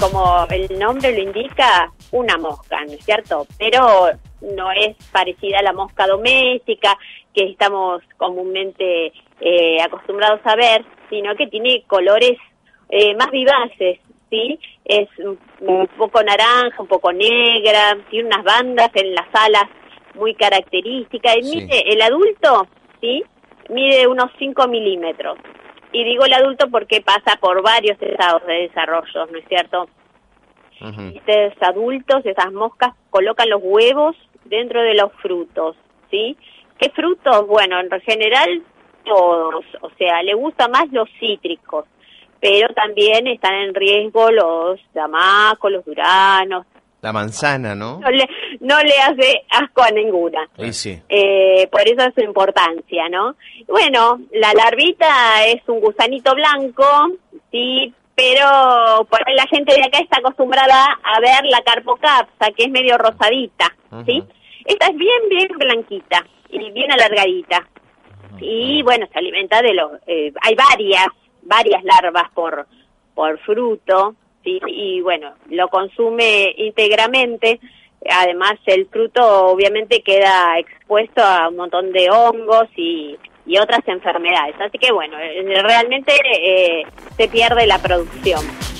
como el nombre lo indica, una mosca, ¿no es cierto? Pero no es parecida a la mosca doméstica que estamos comúnmente acostumbrados a ver, sino que tiene colores más vivaces, ¿sí? Es un poco naranja, un poco negra, tiene unas bandas en las alas muy características. Y mire, el adulto, ¿sí? Mide unos 5 milímetros. Y digo el adulto porque pasa por varios estados de desarrollo, ¿no es cierto? Estos adultos, esas moscas, colocan los huevos dentro de los frutos, ¿sí? ¿Qué frutos? Bueno, en general todos, o sea, le gustan más los cítricos, pero también están en riesgo los damascos, los duranos. La manzana, ¿no? No le hace asco a ninguna. Sí. Por eso es su importancia, ¿no? Bueno, la larvita es un gusanito blanco, sí, pero por ahí la gente de acá está acostumbrada a ver la carpocapsa, que es medio rosadita, ¿sí? Esta es bien blanquita y bien alargadita. Y bueno, se alimenta de los... hay varias larvas por fruto, ¿sí? Y bueno, lo consume íntegramente. Además, el fruto obviamente queda expuesto a un montón de hongos y otras enfermedades. Así que bueno, realmente se pierde la producción.